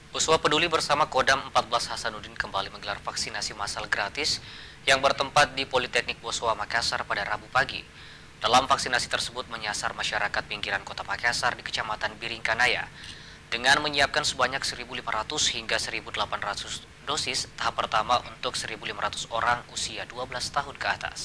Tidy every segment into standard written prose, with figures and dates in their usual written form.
Uswa Peduli bersama Kodam 14 Hasanuddin kembali menggelar vaksinasi massal gratis yang bertempat di Politeknik Boswa Makassar pada Rabu pagi. Dalam vaksinasi tersebut menyasar masyarakat pinggiran kota Makassar di Kecamatan Biringkanaya dengan menyiapkan sebanyak 1.500 hingga 1.800 dosis tahap pertama untuk 1.500 orang usia 12 tahun ke atas.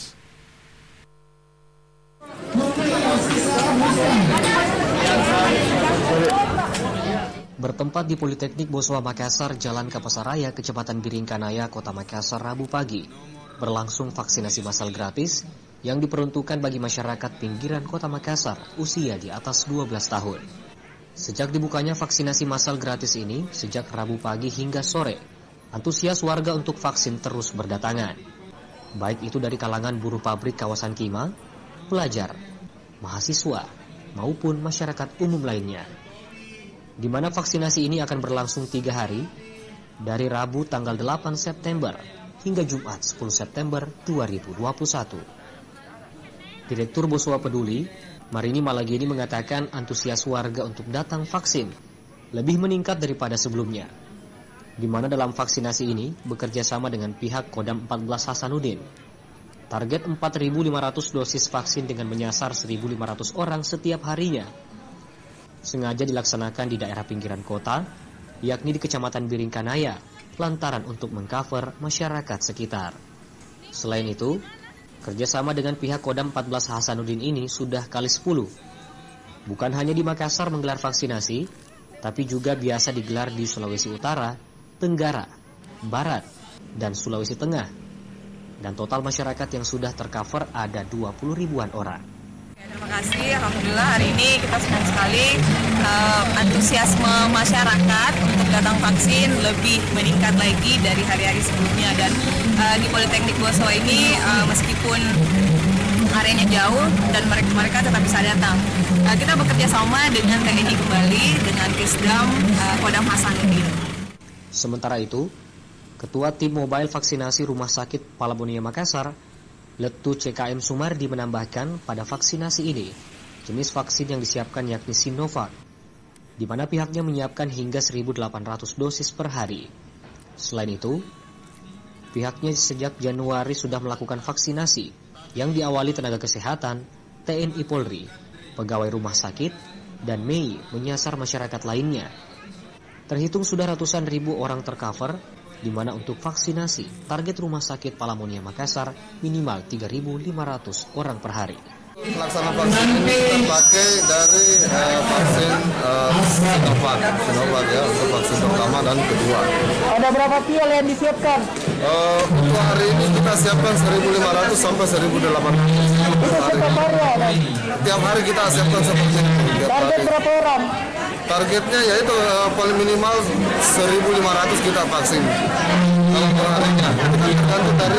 Bertempat di Politeknik Boswa Makassar, Jalan Kapasaraya, Kecamatan Biringkanaya, Kota Makassar, Rabu pagi, berlangsung vaksinasi massal gratis yang diperuntukkan bagi masyarakat pinggiran Kota Makassar usia di atas 12 tahun. Sejak dibukanya vaksinasi massal gratis ini, sejak Rabu pagi hingga sore, antusias warga untuk vaksin terus berdatangan. Baik itu dari kalangan buruh pabrik kawasan Kima, pelajar, mahasiswa, maupun masyarakat umum lainnya. Di mana vaksinasi ini akan berlangsung 3 hari, dari Rabu tanggal 8 September hingga Jumat 10 September 2021. Direktur Boswa Peduli, Marini Malageni, mengatakan antusias warga untuk datang vaksin lebih meningkat daripada sebelumnya, di mana dalam vaksinasi ini bekerja sama dengan pihak Kodam 14 Hasanuddin. Target 4.500 dosis vaksin dengan menyasar 1.500 orang setiap harinya sengaja dilaksanakan di daerah pinggiran kota, yakni di Kecamatan Biringkanaya, lantaran untuk mengcover masyarakat sekitar. Selain itu, kerjasama dengan pihak Kodam 14 Hasanuddin ini sudah kali 10. Bukan hanya di Makassar menggelar vaksinasi, tapi juga biasa digelar di Sulawesi Utara, Tenggara, Barat, dan Sulawesi Tengah. Dan total masyarakat yang sudah tercover ada 20 ribuan orang. Terima kasih, alhamdulillah hari ini kita senang sekali antusiasme masyarakat untuk datang vaksin lebih meningkat lagi dari hari-hari sebelumnya. Dan di Politeknik Boswa ini meskipun areanya jauh dan mereka tetap bisa datang. Kita bekerja sama dengan TNI kembali, dengan Kisdam Kodam Hasanuddin. Sementara itu, Ketua Tim Mobile Vaksinasi Rumah Sakit Palabonia Makassar, Letu CKM Sumardi, menambahkan pada vaksinasi ini, jenis vaksin yang disiapkan yakni Sinovac, di mana pihaknya menyiapkan hingga 1.800 dosis per hari. Selain itu, pihaknya sejak Januari sudah melakukan vaksinasi yang diawali tenaga kesehatan, TNI Polri, pegawai rumah sakit, dan Mei menyasar masyarakat lainnya. Terhitung sudah ratusan ribu orang tercover, di mana untuk vaksinasi, target Rumah Sakit Palamonia Makassar minimal 3.500 orang per hari. Pelaksanaan vaksin ini terpakai dari vaksin Sinovac ya, untuk vaksin pertama dan kedua. Ada berapa vial yang disiapkan? Untuk hari ini kita siapkan 1.500 sampai 1.800 per hari. Tiap hari kita siapkan seperti itu. Target berapa orang? Targetnya yaitu paling minimal 1.500 kita vaksin dalam perharinya. Tergantung dari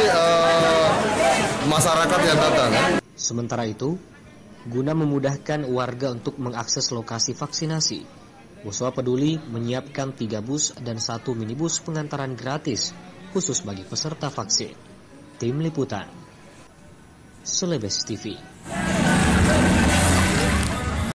masyarakat yang datang. Sementara itu, guna memudahkan warga untuk mengakses lokasi vaksinasi, Boswa Peduli menyiapkan 3 bus dan 1 minibus pengantaran gratis khusus bagi peserta vaksin. Tim Liputan, Celebes TV.